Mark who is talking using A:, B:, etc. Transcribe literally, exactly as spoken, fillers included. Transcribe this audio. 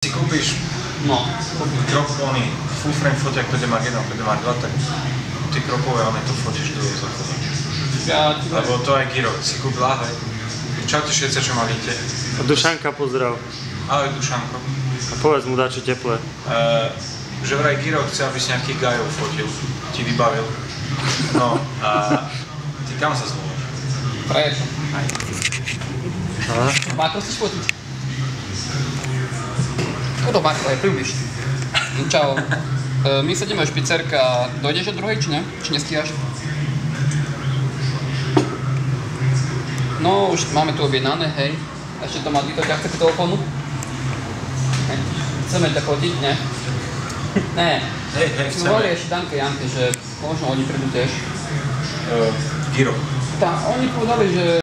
A: si kúpiš
B: no.
A: krop, oný full frame foťák pé dé Mark jeden, pé dé Mark dva, tak ty kropové, oné to fotíš do zrkadla.
B: Ja,
A: Lebo to aj Giro, si kúpil, ahoj. Čaute všetci, čo ma vidíte.
C: A Dušanka pozdrav.
A: Ahoj Dušanko.
C: A povedz mu dačo teplé.
A: Uh, že vraj Giro chce, aby si nejakých gajov fotil, ti vybavil. No a ty kam sa zvoláš?
B: Frajerka.
A: Aj.
C: Aha.
B: Má to chceš fotiť? No do Marka, aj približ. Čau. Uh, my sedíme v špicerke a dojdeš od druhej, či ne? Či nestíhaš? No, už máme tu objednané, hej. Ešte to má Dito ťahce k telefónu. Hej. Chceme ťa fotiť, ne? Ne.
A: Hej, hej,
B: Sme
A: chceme.
B: volali ešte Danke Janke, že možno oni prídu tiež.
A: Uh, Giro.
B: Tá, oni povedali, že